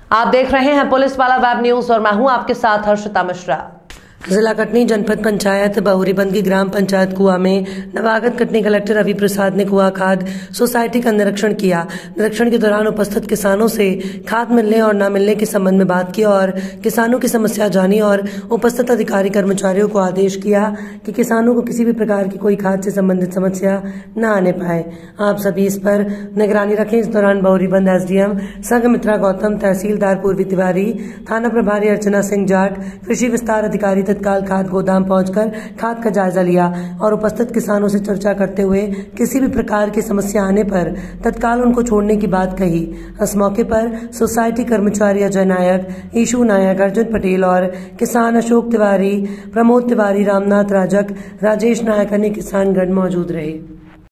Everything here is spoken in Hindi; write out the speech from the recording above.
आप देख रहे हैं पुलिस वाला वेब न्यूज और मैं हूं आपके साथ हर्षिता मिश्रा। जिला कटनी जनपद पंचायत बहुरीबंद की ग्राम पंचायत कुआ में नवागत कटनी कलेक्टर रवि प्रसाद ने कुआ खाद सोसाइटी का निरीक्षण किया। निरीक्षण के दौरान उपस्थित किसानों से खाद मिलने और न मिलने के संबंध में बात की और किसानों की समस्या जानी और उपस्थित अधिकारी कर्मचारियों को आदेश किया कि किसानों को किसी भी प्रकार की कोई खाद से संबंधित समस्या न आने पाए। आप सभी इस पर निगरानी रखें। इस दौरान बहुरीबंद एसडीएम संघमित्रा गौतम, तहसीलदार पूर्वी तिवारी, थाना प्रभारी अर्चना सिंह जाट, कृषि विस्तार अधिकारी तत्काल खाद गोदाम पहुंचकर खाद का जायजा लिया और उपस्थित किसानों से चर्चा करते हुए किसी भी प्रकार की समस्या आने पर तत्काल उनको छोड़ने की बात कही। इस मौके पर सोसाइटी कर्मचारी अजय नायक, ईशू नायक, अर्जुन पटेल और किसान अशोक तिवारी, प्रमोद तिवारी, रामनाथ राजक, राजेश नायक अन्य किसानगण मौजूद रहे।